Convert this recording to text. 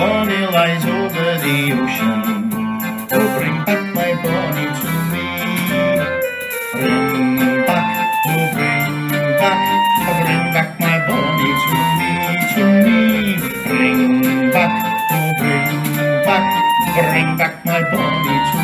Bonnie lies over the ocean. Oh, bring back my Bonnie to me. Bring back, oh, bring back my Bonnie to me. Bring back, oh, bring back my Bonnie to me.